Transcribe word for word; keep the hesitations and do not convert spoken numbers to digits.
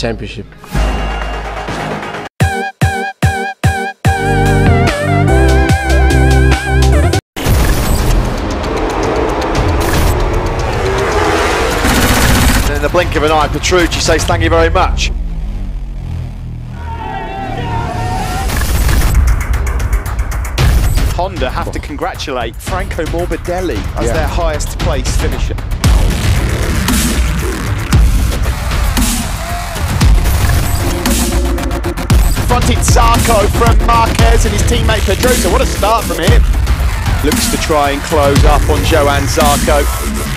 championship. In the blink of an eye, Petrucci says thank you very much. Honda have to congratulate Franco Morbidelli as yeah. their highest place finisher. Fronted Zarco from Marquez and his teammate Pedrosa. What a start from him. Looks to try and close up on Johann Zarco.